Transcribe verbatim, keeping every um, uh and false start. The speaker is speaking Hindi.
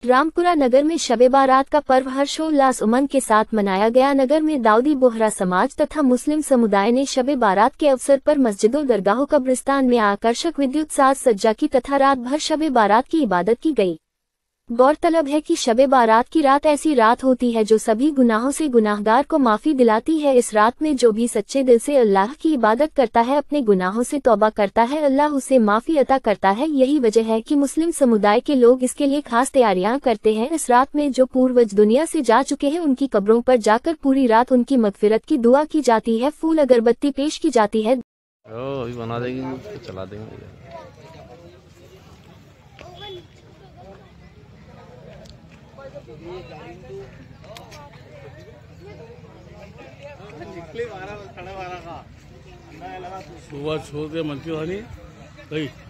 रामपुरा नगर में शबे बारात का पर्व हर्षोल्लास उमंग के साथ मनाया गया। नगर में दाऊदी बोहरा समाज तथा मुस्लिम समुदाय ने शबे बारात के अवसर पर मस्जिदों, दरगाहों, कब्रिस्तान में आकर्षक विद्युत साज सज्जा की तथा रात भर शबे बारात की इबादत की गई। गौरतलब है कि शबे बारात की रात ऐसी रात होती है जो सभी गुनाहों से गुनाहगार को माफ़ी दिलाती है। इस रात में जो भी सच्चे दिल से अल्लाह की इबादत करता है, अपने गुनाहों से तौबा करता है, अल्लाह उसे माफ़ी अता करता है। यही वजह है कि मुस्लिम समुदाय के लोग इसके लिए खास तैयारियां करते हैं। इस रात में जो पूर्वज दुनिया से जा चुके हैं, उनकी कब्रों पर जाकर पूरी रात उनकी मगफिरत की दुआ की जाती है, फूल अगरबत्ती पेश की जाती है। अभी बना देंगे, चला देंगे। सुबह छोड़ के मन की वाली गई।